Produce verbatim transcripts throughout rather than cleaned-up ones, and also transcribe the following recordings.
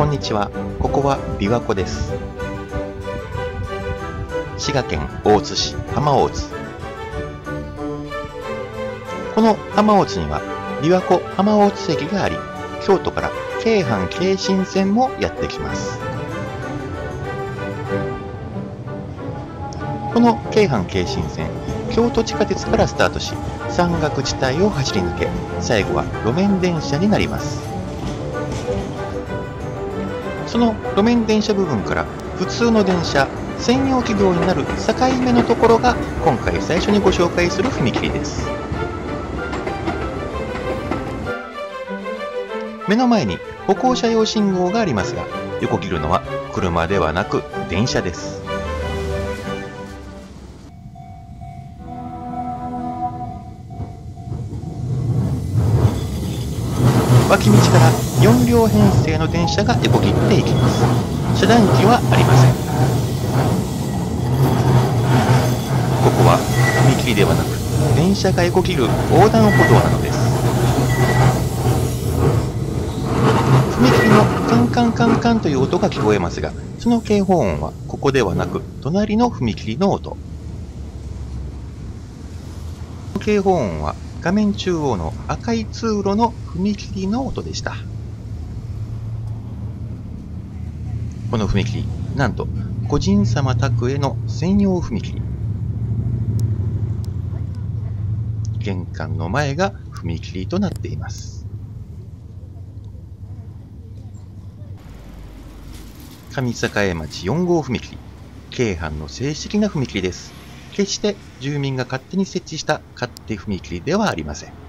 こんにちは。ここは琵琶湖です。滋賀県大津市浜大津。この浜大津には琵琶湖浜大津駅があり、京都から京阪京神線もやってきます。この京阪京神線、京都地下鉄からスタートし、山岳地帯を走り抜け、最後は路面電車になります。その路面電車部分から普通の電車専用軌道になる境目のところが今回最初にご紹介する踏切です。目の前に歩行者用信号がありますが、横切るのは車ではなく電車です。脇道からよん両編成の電車が横切っていきます。遮断機はありません。ここは踏切ではなく電車が横切る横断歩道なのです。踏切のカンカンカンカンという音が聞こえますが、その警報音はここではなく隣の踏切の音。警報音は画面中央の赤い通路の踏切の音でした。この踏切、なんと個人様宅への専用踏切。玄関の前が踏切となっています。上栄町よん号踏切、京阪の正式な踏切です。決して住民が勝手に設置した勝手踏切ではありません。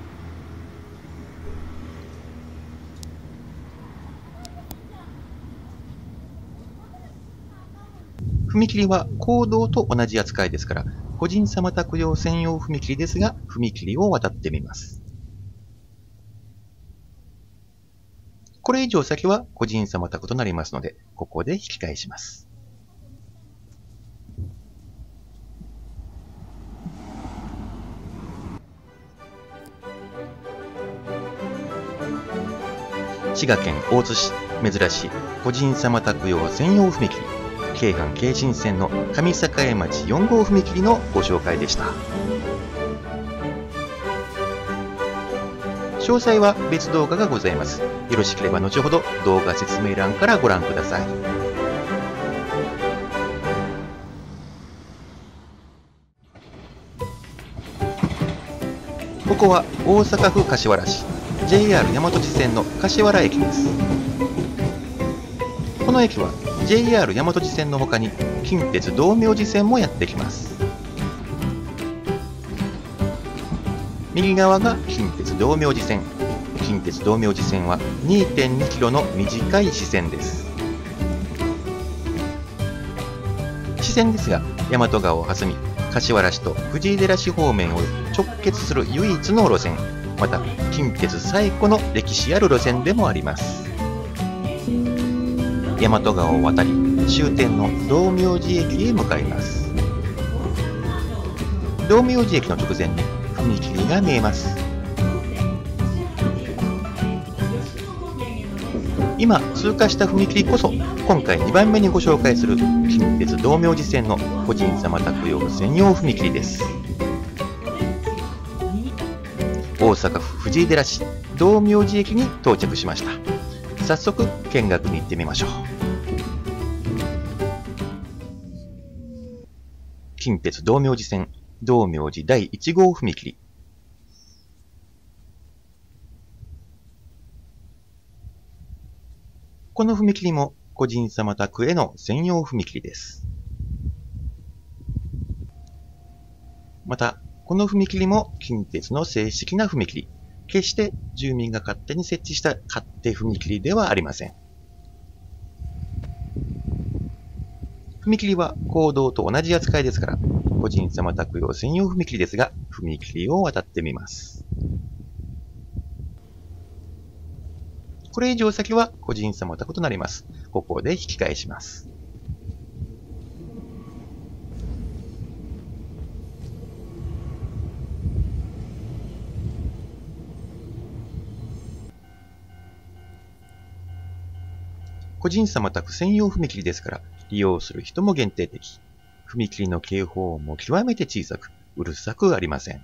踏切は公道と同じ扱いですから、個人様宅用専用踏切ですが、踏切を渡ってみます。これ以上先は個人様宅となりますので、ここで引き返します。滋賀県大津市、珍しい個人様宅用専用踏切、京阪京神線の上栄町よん号踏切のご紹介でした。詳細は別動画がございます。よろしければ後ほど動画説明欄からご覧ください。ここは大阪府柏原市、ジェイアール 大和路線の柏原駅です。この駅は ジェイアール 大和路線の他に近鉄道明寺線もやってきます。右側が近鉄道明寺線。近鉄道明寺線は にてんにキロの短い支線です。支線ですが、大和川を挟み、柏原市と藤井寺市方面を直結する唯一の路線、また近鉄最古の歴史ある路線でもあります。大和川を渡り、終点の道明寺駅へ向かいます。道明寺駅の直前に踏切が見えます。今通過した踏切こそ今回にばんめにご紹介する近鉄道明寺線の個人様宅用専用踏切です。大阪府藤井寺市道明寺駅に到着しました。早速見学に行ってみましょう。近鉄道明寺線道明寺だいいち号踏切。この踏切も個人様宅への専用踏切です。また、この踏切も近鉄の正式な踏切。決して住民が勝手に設置した勝手踏切ではありません。踏切は公道と同じ扱いですから、個人様宅用専用踏切ですが、踏切を渡ってみます。これ以上先は個人様宅となります。ここで引き返します。 個人様宅専用踏切ですから、利用する人も限定的。踏切の警報音も極めて小さく、うるさくありません。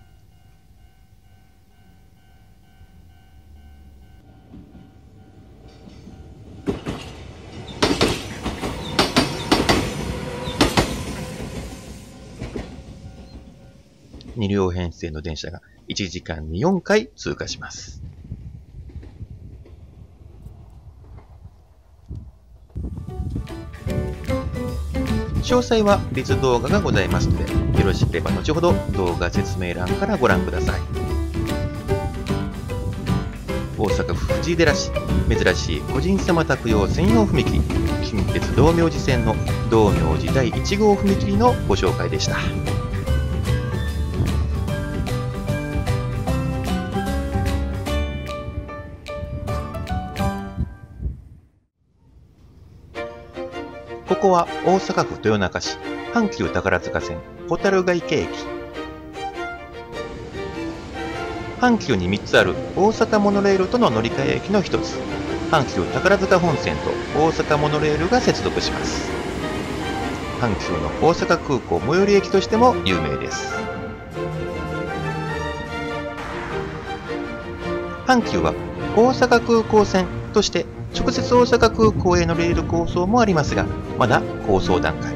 に両編成の電車がいちじかんによんかい通過します。詳細は別動画がございますので、よろしければ後ほど動画説明欄からご覧ください。大阪府藤井寺市、珍しい個人様宅用専用踏切、近鉄道明寺線の道明寺だいいち号踏切のご紹介でした。ここは大阪府豊中市、阪急宝塚線、蛍ヶ池駅。阪急にみっつある大阪モノレールとの乗り換え駅の一つ、阪急宝塚本線と大阪モノレールが接続します。阪急の大阪空港最寄り駅としても有名です。阪急は大阪空港線として直接大阪空港へ乗れる構想もありますが、まだ構想段階。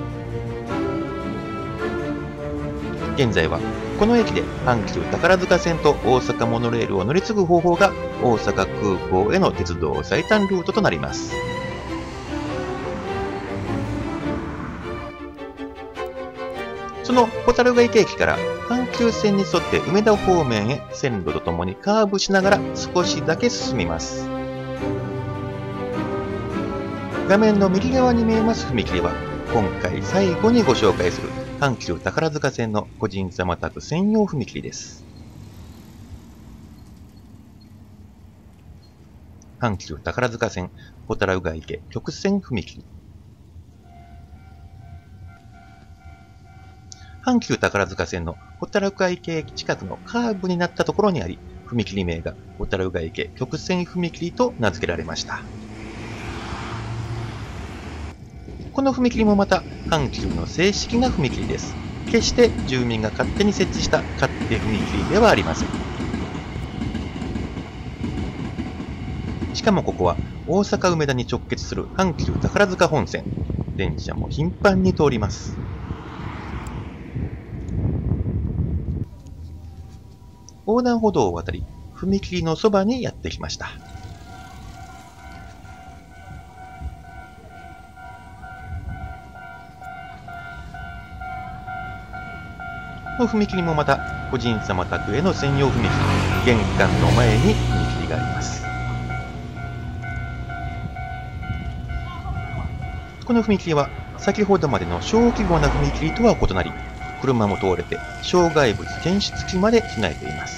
現在はこの駅で阪急宝塚線と大阪モノレールを乗り継ぐ方法が大阪空港への鉄道最短ルートとなります。その蛍ヶ池駅から阪急線に沿って梅田方面へ線路とともにカーブしながら少しだけ進みます。画面の右側に見えます踏切は、今回最後にご紹介する阪急宝塚線の個人様宅専用踏切です。阪急宝塚線蛍ヶ池曲線踏切。阪急宝塚線の蛍ヶ池駅近くのカーブになったところにあり、踏切名が蛍ヶ池曲線踏切と名付けられました。この踏切もまた阪急の正式な踏切です。決して住民が勝手に設置した勝手踏切ではありません。しかもここは大阪梅田に直結する阪急宝塚本線。電車も頻繁に通ります。横断歩道を渡り、踏切のそばにやってきました。この踏切もまた個人様宅への専用踏切、玄関の前に踏切があります。この踏切は先ほどまでの小規模な踏切とは異なり、車も通れて障害物検出機まで備えています。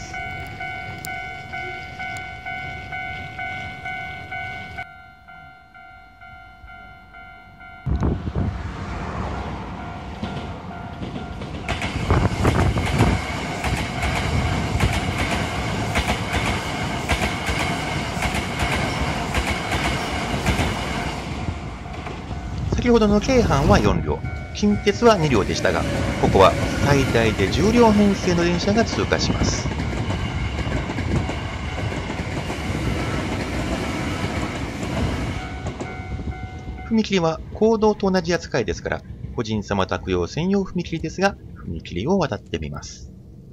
先ほどの京阪はよん両、近鉄はに両でしたが、ここは最大でじゅう両編成の電車が通過します。踏切は公道と同じ扱いですから、個人様宅用専用踏切ですが、踏切を渡ってみます。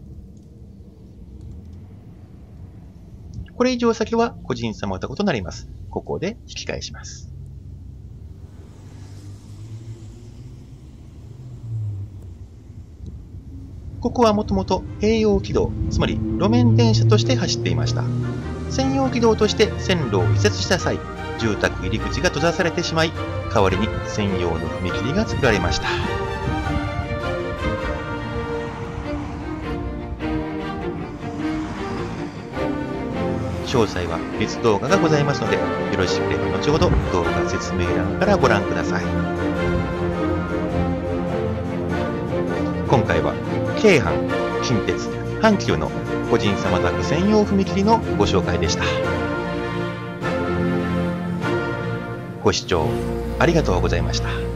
これ以上先は個人様宅となります。ここで引き返します。ここはもともと併用軌道、つまり路面電車として走っていました。専用軌道として線路を移設した際、住宅入り口が閉ざされてしまい、代わりに専用の踏切が作られました。詳細は別動画がございますので、よろしければ後ほど動画説明欄からご覧ください。今回は京阪、近鉄、阪急の個人様宅専用踏切のご紹介でした。 ご視聴ありがとうございました。